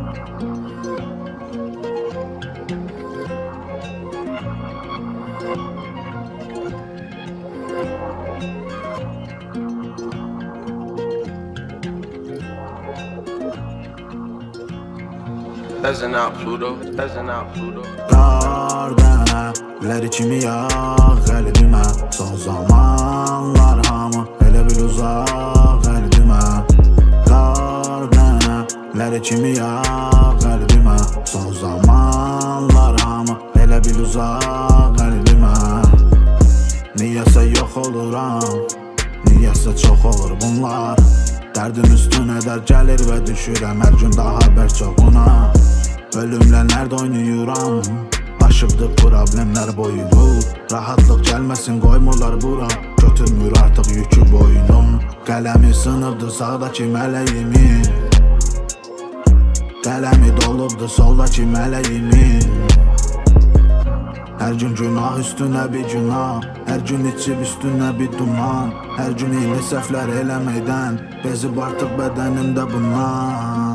Peasant out Pluto, peasant out Pluto. Dardana, ler içimi yak qəlbimə. Son zamanlar hamı elə bil uzaq qəlbimə. Dardana, ler içimi yak qəlbimə. Son zamanlar hamı elə bil uzaq qəlbimə. Niyəsə yox oluram, niyəsə çox olur bunlar. Dərdim üstünə dər gəlir və düşürəm hər gün daha bərk çoxuna. Ölümlə nerede oynayıram, aşıbdır problemlər boyunu. Rahatlıq gəlməsin qoymurlar bura, götürmür artıq yükü boynum. Qələmi sınıbdı sağdakı mələyimin, qələmi dolubdu soldakı mələyimin. Hər gün günah üstünə bir günah, hər gün içib üstünə bir duman. Hər gün eyni səhvlər eləməkdən bezib artıq bədənimdə bundan.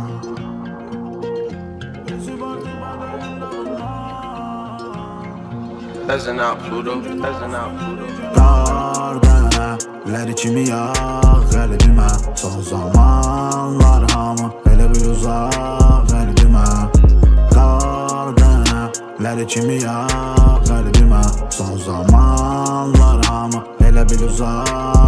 Peasant out Pluto, peasant out Pluto. Dardana, ler içimi yak qəlbimə. Son zamanlar hamı elə bil uzaq qəlbimə. Dardana, ler içimi yak qəlbimə. Son zamanlar hamı elə bil uzaq